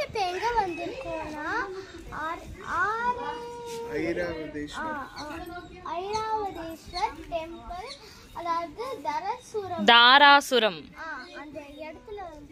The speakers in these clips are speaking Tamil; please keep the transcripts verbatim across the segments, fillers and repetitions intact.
இப்போ எங்கே வந்திருக்கோம்னா ஐராவதேஸ்வர் டெம்பிள், அதாவது தரசுரம் தாராசுரம் அந்த இடத்துல வந்து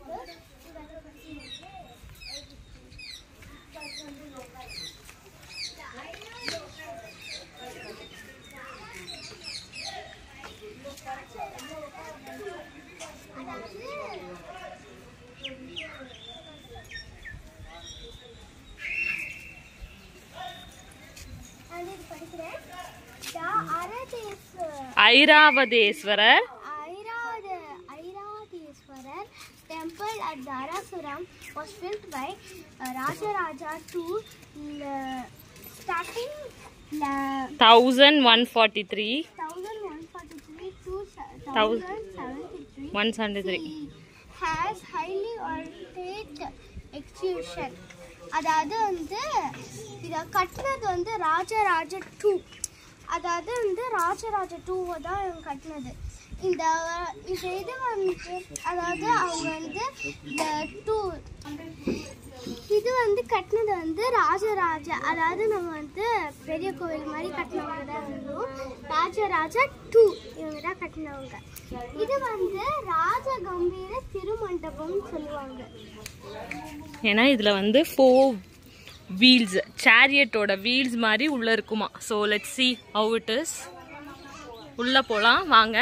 Airavateswarar Airavadeswarar temple at Darasuram was built by uh, Rajaraja two uh, starting uh, thousand one forty three thousand one forty three to thousand seventy three one seventy three has highly ornate execution. அதாவது வந்து இதை கட்டினது வந்து ராஜராஜ டூ அதாவது வந்து ராஜராஜ டூவை தான் இவங்க கட்டினது. இந்த இந்த இது வந்து அதாவது அவங்க வந்து இந்த டூ இது வந்து கட்டினது வந்து ராஜராஜ அதாவது நம்ம வந்து பெரிய கோவில் மாதிரி கட்டினவங்க தான் இருந்தோம். ராஜராஜா டூ இவங்க தான் கட்டினவங்க. இது வந்து ராஜ கம்பீர திருமண்டபம்னு சொல்லுவாங்க. ஏன்னா இதுல வந்து ஃபோர் வீல்ஸ் சேரியட்டோட வீல்ஸ் மாதிரி உள்ள இருக்குமா. So let's see how it is. உள்ள போலாம் வாங்க.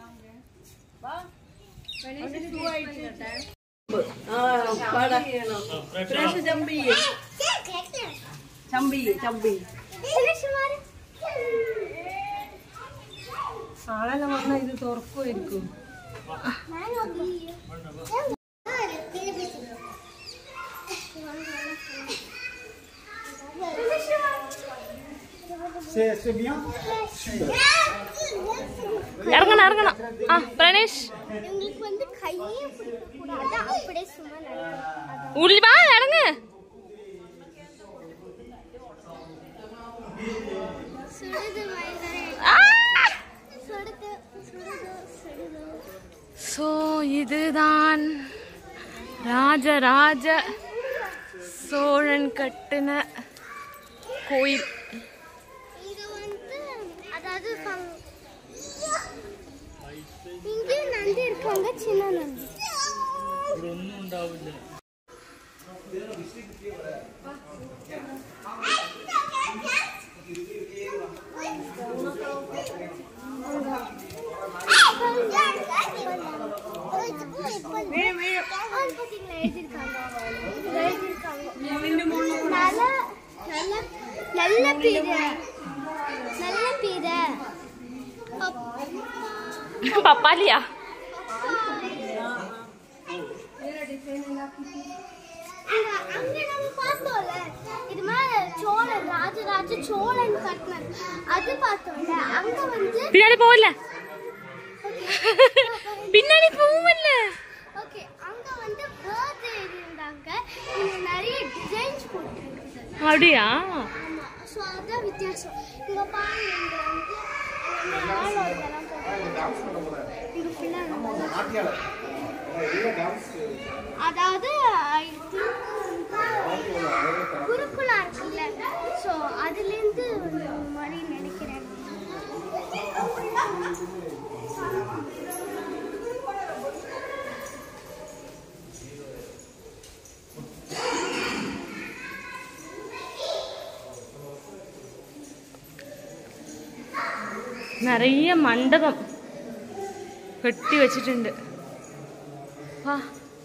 இது துறக்கும் இருக்கும். இறங்கணும் இறங்கணும். ஆ பிரணேஷ் உங்களுக்கு வந்து கையே பிடிக்க கூடாது, அப்படியே சும்மா நடக்கணும். உள்ளிவா இறங்க. சுடுது மைதரே சுடுது சுடுது சுடுது. ஸோ இதுதான் ராஜராஜ சோழன் கட்டின கோயில். இது வந்து அதாவது இங்கே நந்தி இருக்காங்க, சின்ன நந்தி. நல்ல பீரை நல்ல பீரை பப்பாளியா அங்க நம்ம பார்த்தோம்ல இது மாதிரி சோழன் ராஜராஜ சோழன் கட்டினது அது பார்த்தோம்ல. அங்க வந்து பின்னாடி போகல பின்னாடி போகல. ஓகே அங்க வந்து பேர்ட் இருந்தாங்க, இங்க நிறைய டிசைன்ஸ் போட்டுருக்குது. அப்படியா? ஆமா. ஸோ அதான் வித்தியாசம். இங்க பாருங்க, இங்க வந்து ஆளோ இதெல்லாம் போட்டு இங்க ஃபுல்லா அதாவது குருக்குலா இருக்குல்ல, ஸோ அதுலேருந்து மாதிரி நினைக்கிறேன். நிறைய மண்டபம் கட்டி வச்சிട്ടുണ്ട്. வா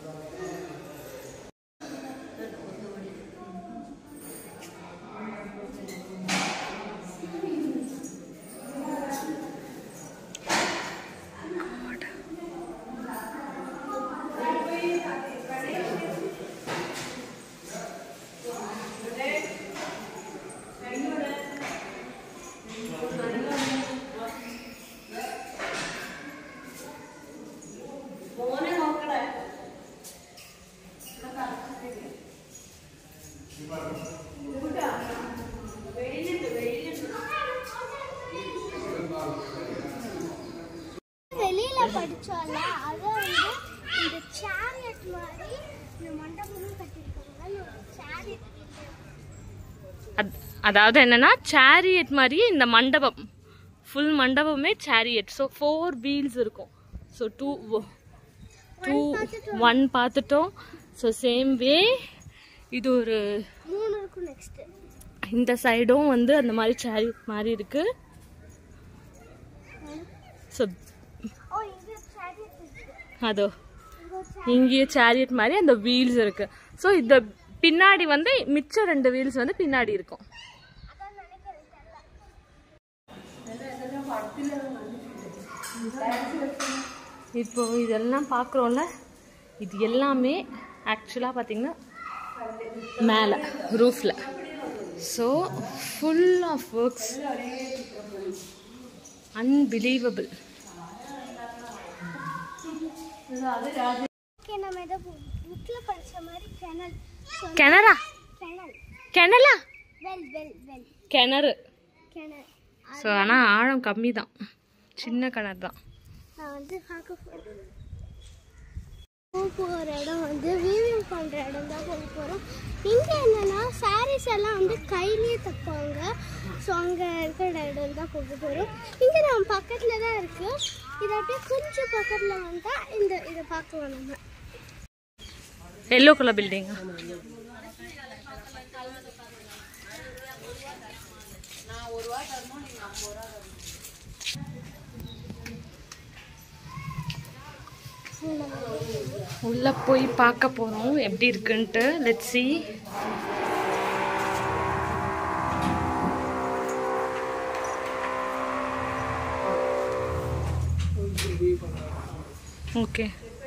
வெளியில படிச்சோம்ல, அது வந்து இந்த சேரியட் மாதிரி இந்த மண்டபமும் கட்டிருக்காங்க. அதாவது என்னன்னா சேரியட் மாதிரியே இந்த மண்டபம் ஃபுல் மண்டபமே சேரியட். ஸோ ஃபோர் வீல்ஸ் இருக்கும். ஸோ டூ டூ ஒன் பார்த்துட்டோம். ஸோ சேம் வே இது ஒரு மூணு இருக்கும். நெக்ஸ்ட் இந்த சைடும் வந்து அந்த மாதிரி சேரியட் மாதிரி இருக்கு. ஸோ ஓ இங்க சேரியட் இருக்கு. அதோ இங்கேயே சேரியட் மாதிரி அந்த வீல்ஸ் இருக்கு. ஸோ இந்த பின்னாடி வந்து மிச்சம் ரெண்டு வீல்ஸ் வந்து பின்னாடி இருக்கும். இப்போ இதெல்லாம் பார்க்குறோம்ல, இது எல்லாமே ஆக்சுவலாக பார்த்தீங்கன்னா மேலே ரூஃபில். So full of works, unbelievable. நம்ம ஏதோ புக்கில் படிச்ச மாதிரி கிணல் கிணறா கிணல் கிணலா வெல் வெல் வெல் கிணறு. கிணல். ஸோ ஆனால் ஆழம் கம்மி தான், சின்ன கிணறு தான். நான் வந்து பார்க்க போகிறேன். போக போகிற இடம் வந்து வீவிங் பண்ணுற இடம் தான் போக போகிறோம். இங்கே என்னென்னா சாரீஸ் எல்லாம் வந்து கையிலேயே தைப்பாங்க. ஸோ அங்கே இருக்கிற இடம் தான் போக போகிறோம். இங்கே நம்ம பக்கத்தில் தான் இருக்குது. இதை அப்படியே கொஞ்சம் பக்கத்தில் வந்தால் இந்த இதை பார்க்கலாம். நம்ம எல்லோ கலர் பில்டிங். உள்ள போய் பார்க்க போறோம் எப்படி இருக்குன்ட்டு. Let's see. ஓகே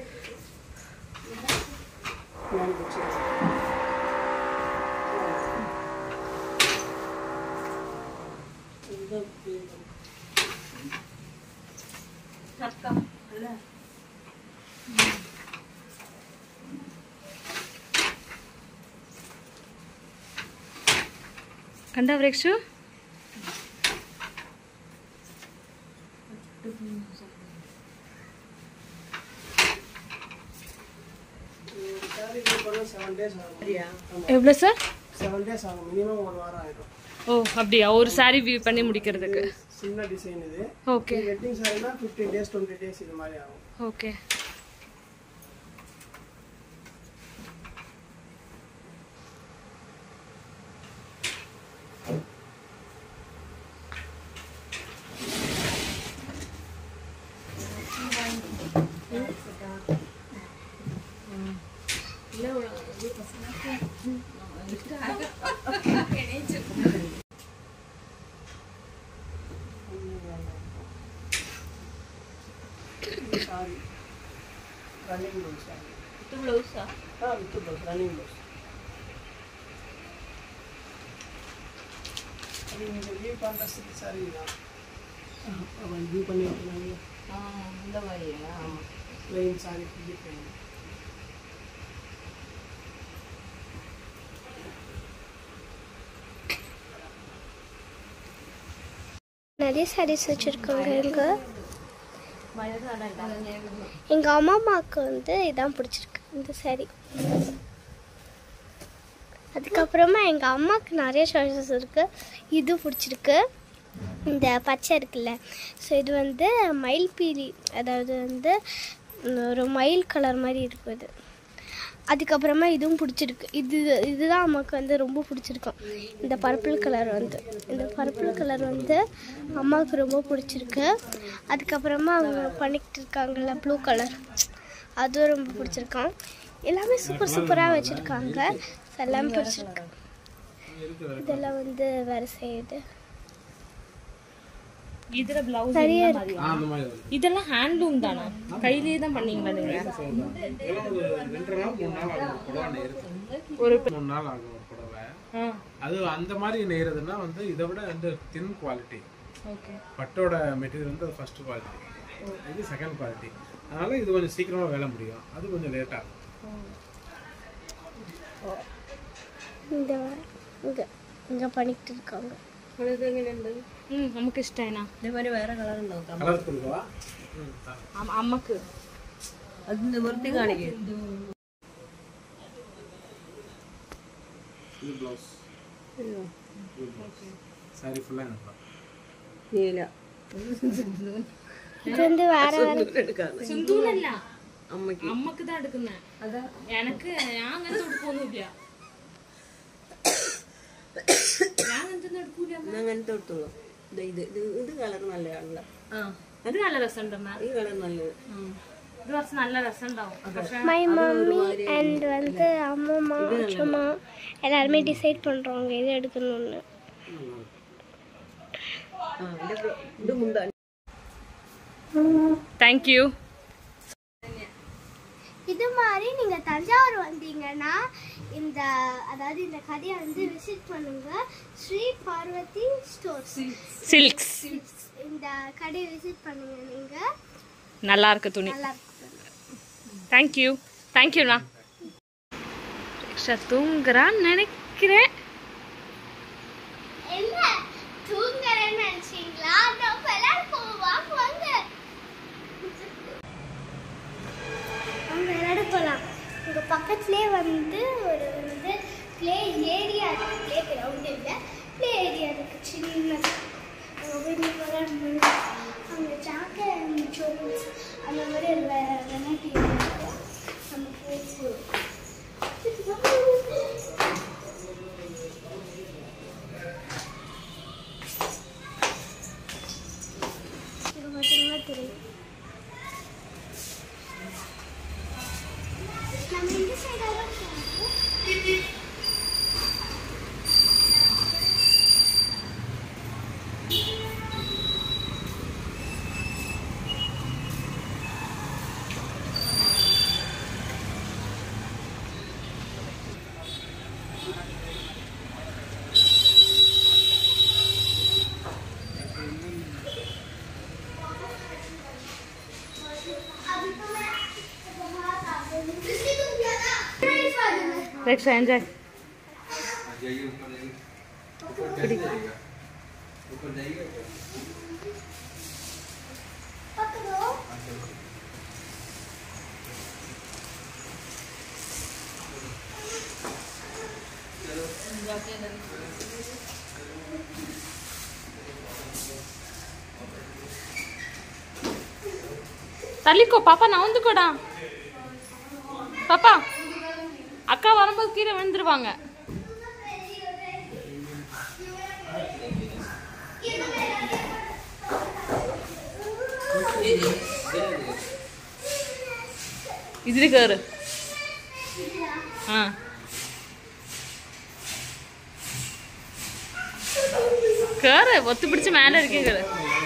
கண்டா விரக்ஷு எவ்வளோ சார்? செவன் டேஸ் ஆகும். மினிமம் ஒரு வாரம் ஆயிடும். ஓ அப்படியா? ஒரு சாரி வியூ பண்ணி முடிக்கிறதுக்கு. சின்ன டிசைன் இது. ஓகே. வெட்டிங் சாரினா ஃபிஃப்டீன் டேஸ் டுவெண்ட்டி டேஸ் இது மாதிரி ஆகும். Okay. Sari running blouse. With ப்ளவுஸா? ஆ வித் ப்ளவுஸ் ரன்னிங் ப்ளவுஸ். அது நீங்கள் வியூ பண்ணுறதுக்கு சாரி தான். அவன் வியூ பண்ணி வைக்கிறாங்க. ஆ இந்த மாதிரியா? ஆமாம். Plain sari fully plain. நிறைய சாரீஸ் வச்சுருக்காங்க. இங்கே எங்கள் அம்மா அம்மாவுக்கு வந்து இதான் பிடிச்சிருக்கு, இந்த சாரீ. அதுக்கப்புறமா எங்கள் அம்மாவுக்கு நிறைய சாய்ஸஸ் இருக்குது. இது பிடிச்சிருக்கு, இந்த பச்சை இருக்குல்ல. ஸோ இது வந்து மயில்பீலி, அதாவது வந்து ஒரு மயில் கலர் மாதிரி இருக்குது. அதுக்கப்புறமா இதுவும் பிடிச்சிருக்கு. இது இதுதான் அம்மாவுக்கு வந்து ரொம்ப பிடிச்சிருக்கும். இந்த பர்பிள் கலர் வந்து இந்த பர்பிள் கலர் வந்து அம்மாவுக்கு ரொம்ப பிடிச்சிருக்கு. அதுக்கப்புறமா அவங்க பண்ணிக்கிட்டு இருக்காங்கல்ல ப்ளூ கலர், அதுவும் ரொம்ப பிடிச்சிருக்கான். எல்லாமே சூப்பர் சூப்பராக வச்சுருக்காங்க. எல்லாமே பிடிச்சிருக்கு. இதெல்லாம் வந்து வேறு சைடு இதுல பிளவுஸ் சரியா இந்த மாதிரி. அந்த மாதிரி இதெல்லாம் ஹேண்ட்லூம் தானா? கையிலேயே தான் பண்ணீங்களா நீங்க? ஒரு ரெண்டு நாள் மூணு நாள் ஆகும் புடவை நெய்யறது. ஒரு மூணு நாள் ஆகும் ஒரு புடவை. ஆ அது அந்த மாதிரி நெய்யறதுன்னா வந்து இதை விட வந்து தின் குவாலிட்டி. ஓகே. பட்டோட மெட்டீரியல் வந்து ஃபர்ஸ்ட் குவாலிட்டி, இது செகண்ட் குவாலிட்டி. அதனால இது கொஞ்சம் சீக்கிரமா வேலை முடியும், அது கொஞ்சம் லேட் ஆகும். இந்த இங்கே இங்கே பண்ணிக்கிட்டு இருக்காங்க. ம் நமக்கு இஷ்டம்னா இந்த மாதிரி வேற கலர் ഉണ്ടാവും. கலர் கொடுக்கவா? അമ്മക്ക് അത് നിവർത്തി കാണിക്കും. இது ப்ளவுஸ். சாரி ஃபுல்லாக எனக்கு നീല இது வந்து வேற வேற എടുക്കാതെ സിന്ധുവിനല്ല അമ്മക്ക് അമ്മക്ക് ഇതാ എടുക്കുന്നേ അതാ എനക്ക് ഞാൻ അങ്ങനത്തെ എടുക്കൊന്നുമില്ല ഞാൻ അങ്ങനത്തെ എടുക്കൂല ഞാൻ അങ്ങനത്തെ എടുത്തോളൂ ഇത് ഇത് ഇത് ഇത് കളർ നല്ലതാണല്ലോ ആ ഇത് നല്ല രസമുണ്ടമ്മ ഈ കളർ നല്ലത് ഇത് കുറച്ച് നല്ല രസം ഉണ്ടാവും പക്ഷെ மை மம்மி அண்ட் வந்து அம்மா அம்மா எல்லாருமே டிசைட் பண்றோங்க எது எடுக்கணும்னு. ആ ഇത് ഇത് മുന്താ தேங்க்யூ. இது மாதிரி நீங்க தஞ்சாவூர் வந்தீங்கன்னா இந்த அதாவது இந்த கடையை வந்து விசிட் பண்ணுங்க. ஸ்ரீ பார்வதி ஸ்டோர்ஸ் சில்க்ஸ் இந்த கடையை விசிட் பண்ணுங்க. நீங்க நல்லா இருக்கு துணி. நல்லா இருக்கும். தேங்க்யூ தேங்க்யூண்ணா. தூங்குறான்னு நினைக்கிறேன். என்ன தூங்குறேன்னு நினைச்சீங்களா? நம்ம எல்லாரும் போவாங்க வாங்க அவங்க விளையாட போகலாம். இங்கே பக்கத்துலேயே வந்து ஒரு வந்து ப்ளே ஏரியா இருக்குது. ப்ளே கிரவுண்ட் இல்லை, ப்ளே ஏரியா இருக்குது சின்னது. அங்கே போய் நீங்கள் விளையாடணும். அங்கே ஜாக்கை ஜோன்ஸ் அந்த மாதிரி ஒரு வெரைட்டி இருக்குது. நம்ம போச்சு பார்த்தீங்கன்னா தெரியும். நம்ம இந்த சைடாக Let's enjoy. தள்ளிக்கோ பாப்பா, நான் வந்துக்கோடா பாப்பா. அக்கா வரும்போது கீழே விழுந்துருவாங்க. இதுல கேரு. ஆ கேரு, ஒத்து பிடிச்சு மேல இருக்கே கேரு.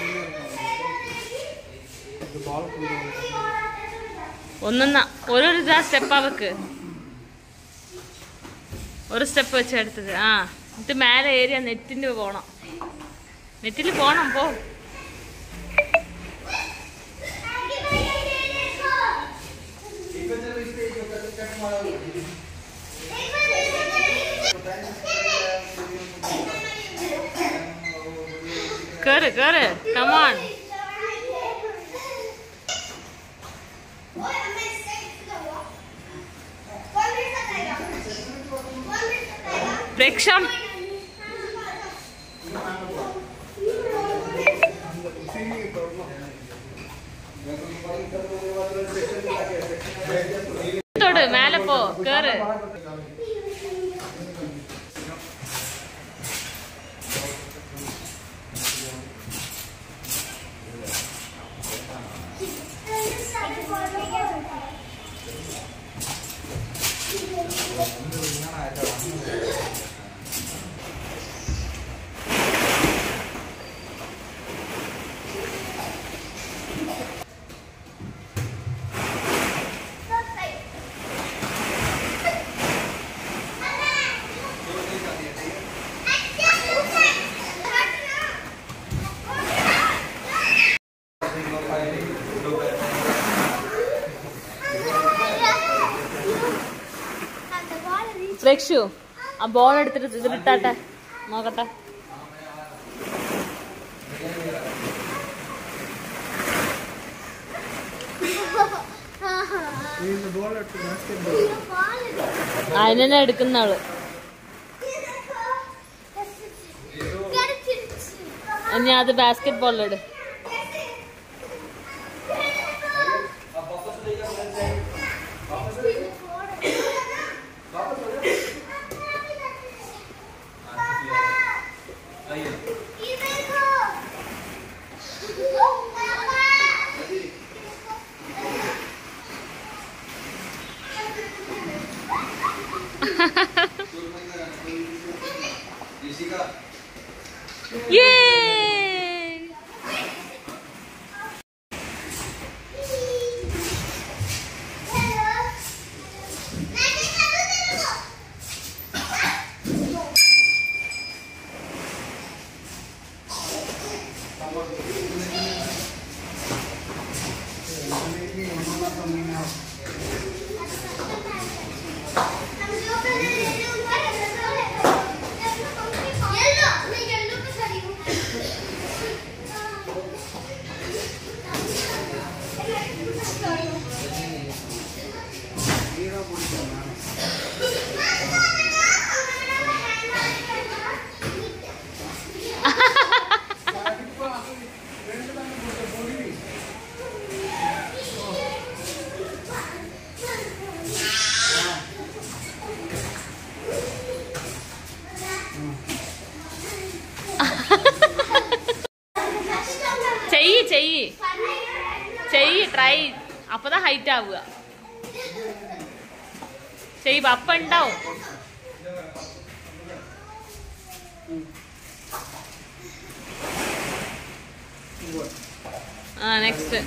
ஒன்னும் தான் ஒரு ஒரு தான் ஸ்டெப்பாவுக்கு ஒரு ஸ்டெப் வச்சு எடுத்தது. ஆ இது மேலே ஏறி அந்த நெட்டின்னு போனோம். நெட்டில் போனோம் போ. கேரு கேரு, கமான். பிரேக்ஷம் தொடு, மேல போ கேரு. ഫ്ലെക്ഷു ആ ബോൾ എടുത്തിട്ട് ഇതിലിട്ടാട്ടെ നോക്കട്ടെ. അതിനെ എടുക്കുന്ന ആള് நீ அது பேஸ்கெட் பால் எடு. Yay! చెయ్యి చెయ్యి చెయ్యి ట్రై அப்பதான் ஹைட் ஆகுക. చెయ్యి అప్ అండ్ డౌన్. నెక్స్ట్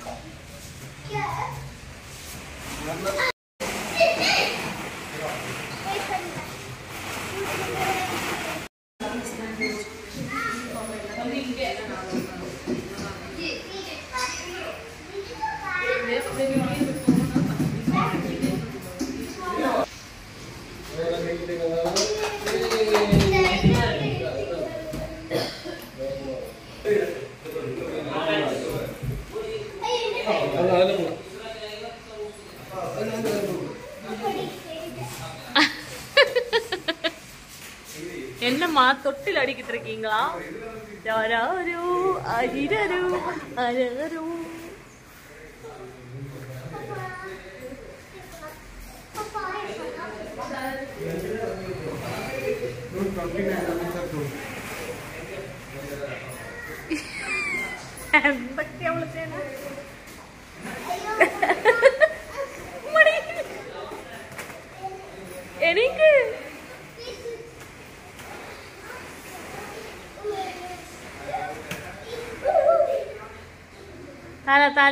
என்னம்மா தொட்டில் அடிக்கிட்டு இருக்கீங்களா? யாராரு அரிரரு அரரு. എന്തൊക്കെ അവള് ചെയ്യണ എനിക്ക് തല തല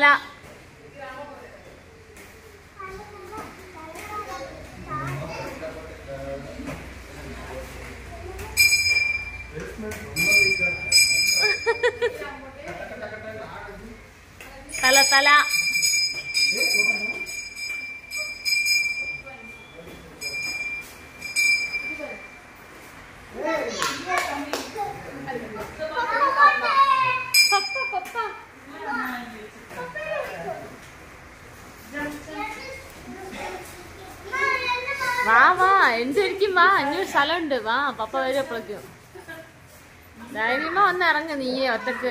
തല തല വാ വാ എന്തിരിക്കും വാ ഇനിയൊരു സ്ഥലമുണ്ട് വാ പപ്പ വരും എപ്പോഴേക്കും ധൈര്യമാ വന്ന് ഇറങ്ങ നീയേ ഒറ്റക്ക്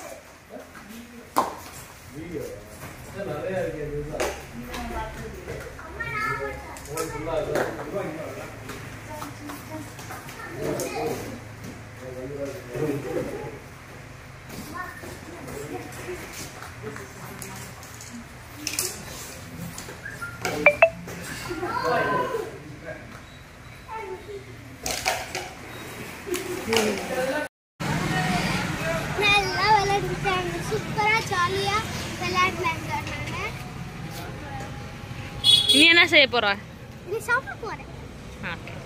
நல்லா விளையாடிட்டாங்க சூப்பரா ஜாலியா விளையாடுனாங்க. நீ என்ன செய்ய போற? இது சாப்பிட போறேன். ஓகே.